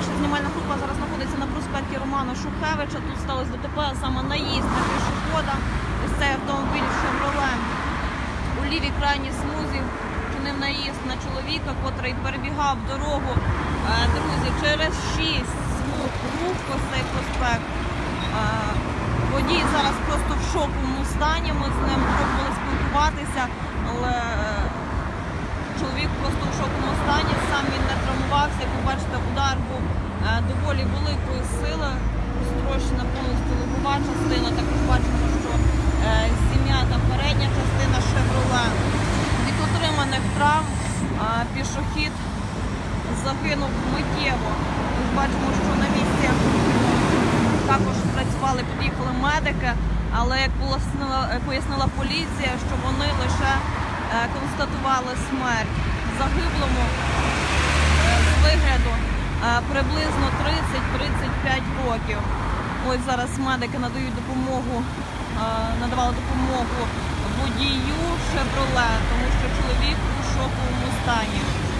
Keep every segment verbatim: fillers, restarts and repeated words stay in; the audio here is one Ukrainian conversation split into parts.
наша знімальна група зараз знаходиться на проспекті Романа Шухевича. Тут сталося ДТП, а саме наїзд на пішохода. Ось цей автомобіль «Шевроле» у лівій крайній смузі чинив наїзд на чоловіка, котрий перебігав дорогу, друзі, через шість смуг руху ось цей проспект. Водій зараз просто в шоковому стані, ми з ним пробували спілкуватися, але чоловік просто в шоковому стані, сам він не травмувався. Як ви бачите, удар був доволі великої сили, розтрощена повністю лобова частина. Також бачимо, що зім'ята передня частина «Шевроле». Від отриманих травм пішохід загинув миттєво. Ми бачимо, що на місці також працювали, під'їхали медики, але, як пояснила поліція, що вони лише констатували смерть загиблому з вигляду приблизно тридцять-тридцять п'ять років. Ось зараз медики надають допомогу, надавали допомогу водію «Шевроле», тому що чоловік у шоковому стані.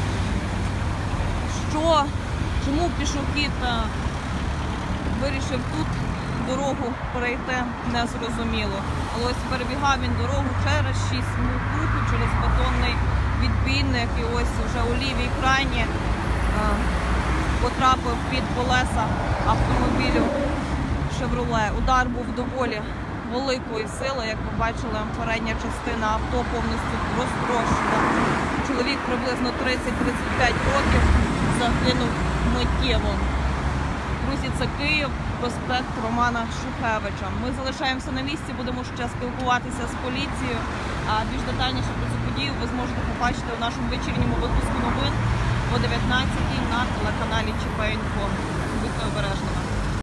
Що, чому пішохід вирішив тут дорогу перейти, не зрозуміло. Але ось перебігав він дорогу через шість смуг руху, через бетонний відбійник, і ось вже у лівій крайні потрапив під колеса автомобілю «Шевроле». Удар був доволі великої сили, як ви бачили, передня частина авто повністю розтрощена. Чоловік приблизно тридцять-тридцять п'ять років загинув миттєво. Друзі, це Київ, проспект Романа Шухевича. Ми залишаємося на місці, будемо ще спілкуватися з поліцією. А більш детальніше про цю подію ви зможете побачити у нашому вечірньому випуску новин о дев'ятнадцятій на телеканалі ЧП Інфо.